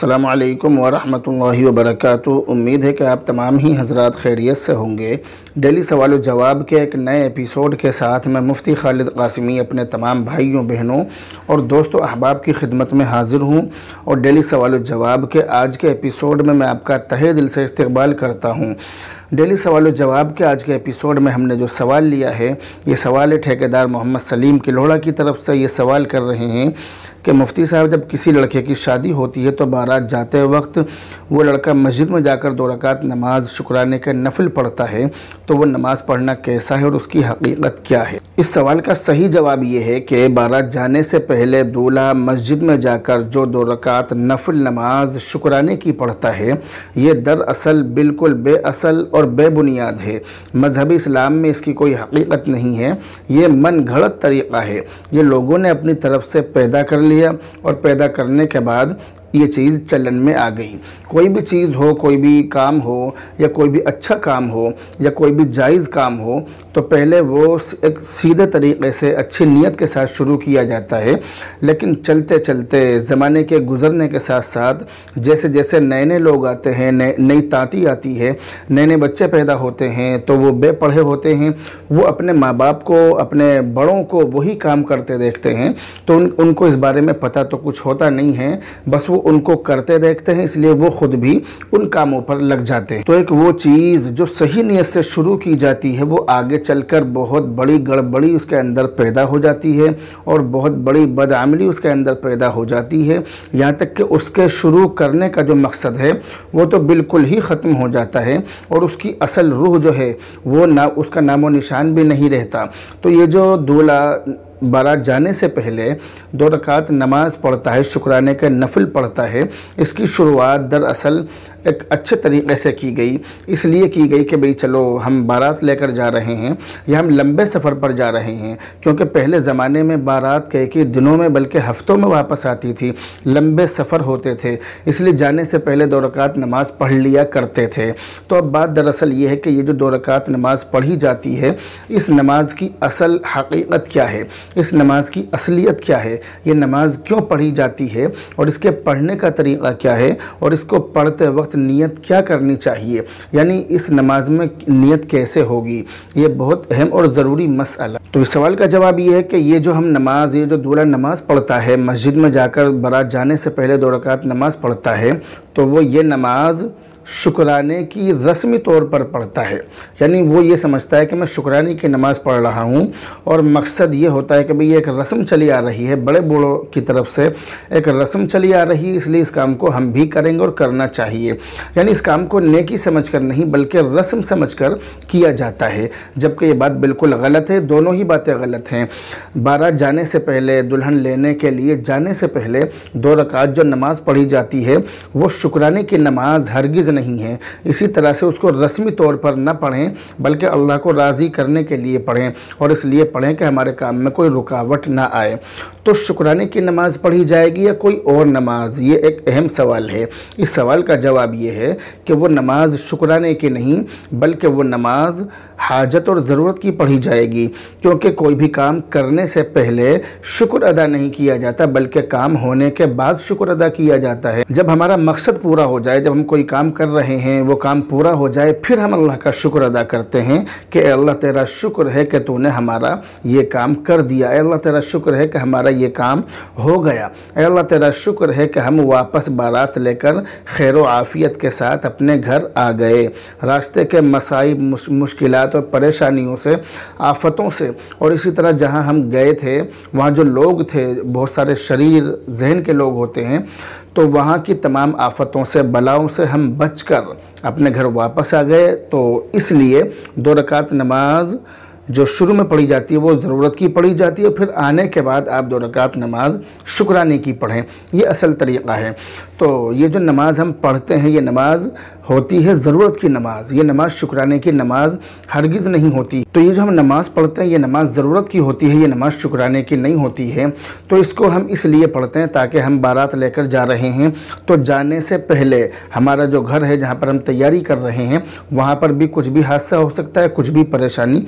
अस्सलामु अलैकुम वरहमतुल्लाहि वबरकातुहू। उम्मीद है कि आप तमाम ही हज़रात खैरियत से होंगे। डेली सवाल जवाब के एक नए एपिसोड के साथ मैं मुफ्ती खालिद कासिमी अपने तमाम भाइयों बहनों और दोस्तों अहबाब की खिदमत में हाज़िर हूँ। और डेली सवाल जवाब के आज के एपिसोड में मैं आपका तहे दिल से इस्तकबाल करता हूँ। डेली सवाल जवाब के आज के एपिसोड में हमने जो सवाल लिया है, ये सवाल है ठेकेदार मोहम्मद सलीम किलोड़ा की तरफ से। ये सवाल कर रहे हैं कि मुफ्ती साहब, जब किसी लड़के की शादी होती है तो बारात जाते वक्त वो लड़का मस्जिद में जाकर 2 रकात नमाज शुक्राने के नफिल पढ़ता है, तो वो नमाज़ पढ़ना कैसा है और उसकी हकीकत क्या है? इस सवाल का सही जवाब ये है कि बारात जाने से पहले दूल्हा मस्जिद में जाकर जो 2 रकात नफिल नमाज शुक्राने की पढ़ता है, ये दरअसल बिल्कुल बेअसल और बेबुनियाद है। मजहबी इस्लाम में इसकी कोई हकीकत नहीं है। ये मन घड़त तरीक़ा है। ये लोगों ने अपनी तरफ से पैदा कर लिया और पैदा करने के बाद ये चीज़ चलन में आ गई। कोई भी चीज़ हो, कोई भी काम हो या कोई भी अच्छा काम हो या कोई भी जायज़ काम हो, तो पहले वो एक सीधे तरीक़े से अच्छी नीयत के साथ शुरू किया जाता है। लेकिन चलते चलते ज़माने के गुज़रने के साथ साथ जैसे जैसे नए नए लोग आते हैं, नई ताती आती है, नए नए बच्चे पैदा होते हैं, तो वो बेपढ़े होते हैं। वो अपने माँ बाप को, अपने बड़ों को वही काम करते देखते हैं, तो उनको इस बारे में पता तो कुछ होता नहीं है, बस वो उनको करते देखते हैं, इसलिए वो खुद भी उन कामों पर लग जाते हैं। तो एक वो चीज़ जो सही नीयत से शुरू की जाती है, वो आगे चलकर बहुत बड़ी गड़बड़ी उसके अंदर पैदा हो जाती है और बहुत बड़ी बदआमली उसके अंदर पैदा हो जाती है। यहाँ तक कि उसके शुरू करने का जो मकसद है वो तो बिल्कुल ही ख़त्म हो जाता है और उसकी असल रूह जो है वो उसका नामो निशान भी नहीं रहता। तो ये जो दूल्हा बारात जाने से पहले 2 रकात नमाज़ पढ़ता है, शुक्राने के नफिल पढ़ता है, इसकी शुरुआत दरअसल एक अच्छे तरीक़े से की गई। इसलिए की गई कि भाई चलो हम बारात लेकर जा रहे हैं या हम लंबे सफ़र पर जा रहे हैं, क्योंकि पहले ज़माने में बारात कई दिनों में बल्कि हफ़्तों में वापस आती थी, लंबे सफ़र होते थे, इसलिए जाने से पहले 2 रकात नमाज़ पढ़ लिया करते थे। तो अब बात दरअसल ये है कि ये जो 2 रकात नमाज़ पढ़ी जाती है, इस नमाज की असल हकीकत क्या है, इस नमाज की असलियत क्या है, ये नमाज क्यों पढ़ी जाती है और इसके पढ़ने का तरीक़ा क्या है और इसको पढ़ते वक्त नियत क्या करनी चाहिए, यानी इस नमाज में नियत कैसे होगी, ये बहुत अहम और ज़रूरी मसला। तो इस सवाल का जवाब ये है कि ये जो दूल्हा नमाज पढ़ता है, मस्जिद में जाकर बारात जाने से पहले 2 रकात नमाज पढ़ता है, तो वो ये नमाज शुक्राने की रस्मी तौर पर पढ़ता है। यानी वो ये समझता है कि मैं शुक्राने की नमाज़ पढ़ रहा हूँ और मकसद ये होता है कि भाई ये एक रस्म चली आ रही है, बड़े बूढ़ों की तरफ से एक रस्म चली आ रही है, इसलिए इस काम को हम भी करेंगे और करना चाहिए। यानी इस काम को नेकी समझकर नहीं बल्कि रस्म समझकर किया जाता है, जबकि ये बात बिल्कुल गलत है। दोनों ही बातें गलत हैं। बारात जाने से पहले, दुल्हन लेने के लिए जाने से पहले 2 रकात जो नमाज़ पढ़ी जाती है वो शुक्राने की नमाज हरगिज़ नहीं है। इसी तरह से उसको रस्मी तौर पर न पढ़ें बल्कि अल्लाह को राज़ी करने के लिए पढ़ें, और इसलिए पढ़ें कि हमारे काम में कोई रुकावट ना आए। तो शुक्राने की नमाज़ पढ़ी जाएगी या कोई और नमाज, ये एक अहम सवाल है। इस सवाल का जवाब ये है कि वो नमाज शुक्राने की नहीं बल्कि वो नमाज हाजत और ज़रूरत की पढ़ी जाएगी, क्योंकि कोई भी काम करने से पहले शुक्र अदा नहीं किया जाता बल्कि काम होने के बाद शुक्र अदा किया जाता है। जब हमारा मकसद पूरा हो जाए, जब हम कोई काम कर रहे हैं वो काम पूरा हो जाए, फिर हम अल्लाह का शुक्र अदा करते हैं कि अल्लाह तेरा शुक्र है कि तूने हमारा ये काम कर दिया, अल्लाह तेरा शुक्र है कि हमारा ये काम हो गया, अल्लाह तेरा शुक्र है कि हम वापस बारात लेकर खैर व आफ़ियत के साथ अपने घर आ गए। रास्ते के मसाइब, मुश्किलात और परेशानियों से, आफतों से, और इसी तरह जहां हम गए थे वहां जो लोग थे, बहुत सारे शरीर जहन के लोग होते हैं, तो वहाँ की तमाम आफतों से, बलाओं से हम बचकर अपने घर वापस आ गए। तो इसलिए 2 रकात नमाज जो शुरू में पढ़ी जाती है वो ज़रूरत की पढ़ी जाती है, फिर आने के बाद आप 2 रकात नमाज शुक्राने की पढ़ें, ये असल तरीक़ा है। तो ये जो नमाज हम पढ़ते हैं ये नमाज होती है ज़रूरत की नमाज, ये नमाज शुक्राने की नमाज हरगिज़ नहीं होती। तो ये जो हम नमाज़ पढ़ते हैं ये नमाज ज़रूरत की होती है, ये नमाज शुक्राने की नहीं होती है। तो इसको हम इसलिए पढ़ते हैं ताकि हम बारात लेकर जा रहे हैं, तो जाने से पहले हमारा जो घर है जहाँ पर हम तैयारी कर रहे हैं वहाँ पर भी कुछ भी हादसा हो सकता है, कुछ भी परेशानी हो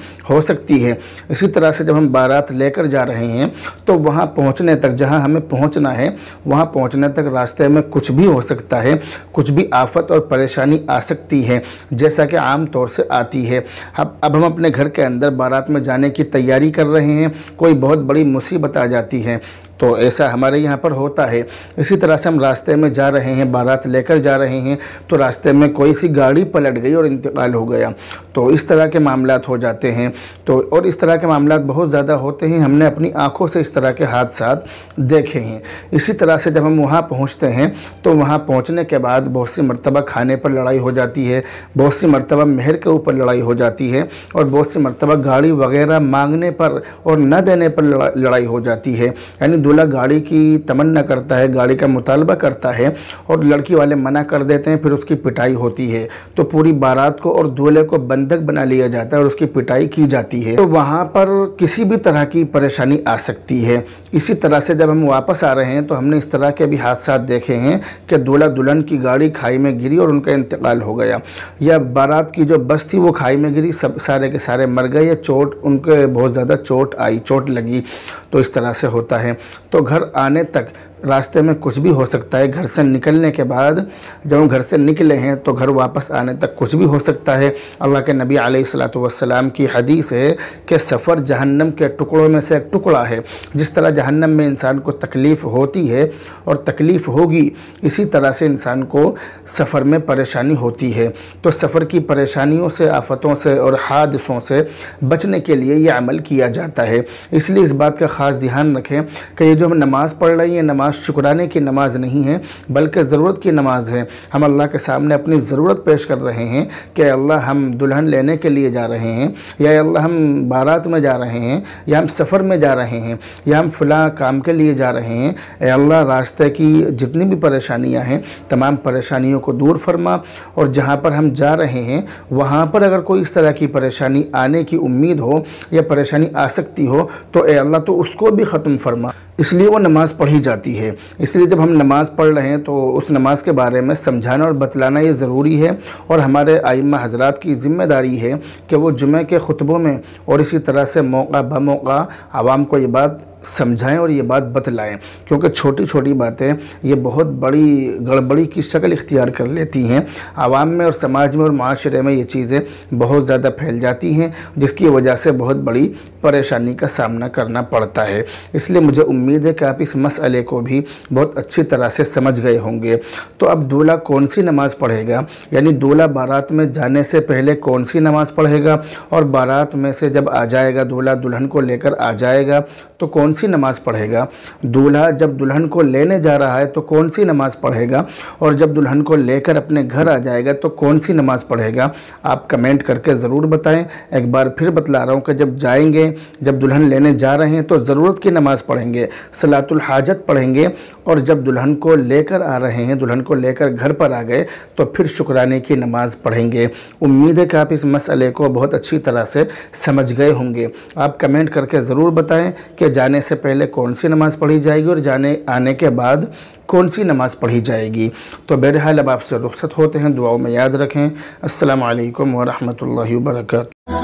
सकती है। इसी तरह से जब हम बारात लेकर जा रहे हैं तो वहाँ पहुँचने तक, जहाँ हमें पहुँचना है वहाँ पहुँचने तक रास्ते में कुछ भी हो सकता है, कुछ भी आफत और परेशानी आ सकती है, जैसा कि आम तौर से आती है। अब हम अपने घर के अंदर बारात में जाने की तैयारी कर रहे हैं, कोई बहुत बड़ी मुसीबत आ जाती है, तो ऐसा हमारे यहाँ पर होता है। इसी तरह से हम रास्ते में जा रहे हैं, बारात लेकर जा रहे हैं, तो रास्ते में कोई सी गाड़ी पलट गई और इंतकाल हो गया, तो इस तरह के मामलात हो जाते हैं। तो और इस तरह के मामलात बहुत ज़्यादा होते हैं, हमने अपनी आँखों से इस तरह के हादसात देखे हैं। इसी तरह से जब हम वहाँ पहुँचते हैं तो वहाँ पहुँचने के बाद बहुत सी मरतबा खाने पर लड़ाई हो जाती है, बहुत सी मरतबा मेहर के ऊपर लड़ाई हो जाती है, और बहुत सी मरतबा गाड़ी वगैरह मांगने पर और न देने पर लड़ाई हो जाती है। यानी दूल्हा गाड़ी की तमन्ना करता है, गाड़ी का मुतालबा करता है और लड़की वाले मना कर देते हैं, फिर उसकी पिटाई होती है। तो पूरी बारात को और दूल्हे को बंधक बना लिया जाता है और उसकी पिटाई की जाती है। तो वहाँ पर किसी भी तरह की परेशानी आ सकती है। इसी तरह से जब हम वापस आ रहे हैं तो हमने इस तरह के भी हादसा देखे हैं कि दूल्हा दुल्हन की गाड़ी खाई में गिरी और उनका इंतकाल हो गया, या बारात की जो बस थी वो खाई में गिरी, सब सारे के सारे मर गए, या चोट उनके बहुत ज़्यादा चोट आई, चोट लगी। तो इस तरह से होता है। तो घर आने तक रास्ते में कुछ भी हो सकता है। घर से निकलने के बाद जब हम घर से निकले हैं तो घर वापस आने तक कुछ भी हो सकता है। अल्लाह के नबी अलैहिस्सलातु वस्सलाम की हदीस है कि सफ़र जहन्नम के टुकड़ों में से एक टुकड़ा है। जिस तरह जहन्नम में इंसान को तकलीफ़ होती है और तकलीफ़ होगी, इसी तरह से इंसान को सफ़र में परेशानी होती है। तो सफ़र की परेशानियों से, आफतों से और हादसों से बचने के लिए ये अमल किया जाता है। इसलिए इस बात का ख़ास ध्यान रखें कि ये जो हम नमाज़ पढ़ रहे हैं, नमाज शुक्राने की नमाज नहीं है, बल्कि ज़रूरत की नमाज है। हम अल्लाह के सामने अपनी ज़रूरत पेश कर रहे हैं कि अल्लाह हम दुल्हन लेने के लिए जा रहे हैं, या अल्लाह हम बारात में जा रहे हैं, या हम सफ़र में जा रहे हैं, या हम फ़लाँ काम के लिए जा रहे हैं। ए अल्लाह, रास्ते की जितनी भी परेशानियां हैं तमाम परेशानियों को दूर फरमा, और जहाँ पर हम जा रहे हैं वहाँ पर अगर कोई इस तरह की परेशानी आने की उम्मीद हो या परेशानी आ सकती हो तो ए अल्लाह तो उसको भी ख़त्म फरमा। इसलिए वो नमाज़ पढ़ी जाती है। इसलिए जब हम नमाज़ पढ़ रहे हैं तो उस नमाज के बारे में समझाना और बतलाना ये ज़रूरी है, और हमारे आइम्मा हज़रात की ज़िम्मेदारी है कि वो जुमे के खुतबों में और इसी तरह से मौका ब मौका आवाम को ये बात समझाएं और ये बात बतलाएं, क्योंकि छोटी छोटी बातें ये बहुत बड़ी गड़बड़ी की शक्ल इख्तियार कर लेती हैं। आवाम में और समाज में और माशरे में ये चीज़ें बहुत ज़्यादा फैल जाती हैं, जिसकी वजह से बहुत बड़ी परेशानी का सामना करना पड़ता है। इसलिए मुझे उम्मीद है कि आप इस मसले को भी बहुत अच्छी तरह से समझ गए होंगे। तो अब दूल्हा कौन सी नमाज़ पढ़ेगा, यानी दूल्हा बारात में जाने से पहले कौन सी नमाज़ पढ़ेगा, और बारात में से जब आ जाएगा, दूल्हा दुल्हन को लेकर आ जाएगा तो कौन सी नमाज़ पढ़ेगा, दूल्हा जब दुल्हन को लेने जा रहा है तो कौन सी नमाज़ पढ़ेगा, और जब दुल्हन को लेकर अपने घर आ जाएगा तो कौन सी नमाज़ पढ़ेगा। आप कमेंट करके ज़रूर बताएं। एक बार फिर बतला रहा हूँ कि जब जाएंगे, जब दुल्हन लेने जा रहे हैं तो ज़रूरत की नमाज़ पढ़ेंगे, सलातुल हाजत पढ़ेंगे, और जब दुल्हन को लेकर आ रहे हैं, दुल्हन को लेकर घर पर आ गए तो फिर शुक्राने की नमाज़ पढ़ेंगे। उम्मीद है कि आप इस मसले को बहुत अच्छी तरह से समझ गए होंगे। आप कमेंट करके ज़रूर बताएं कि जाने से पहले कौन सी नमाज़ पढ़ी जाएगी और जाने आने के बाद कौन सी नमाज़ पढ़ी जाएगी। तो बहरहाल अब आपसे रुखसत होते हैं, दुआओं में याद रखें। अस्सलामु अलैकुम व रहमतुल्लाहि व बरकातुहू।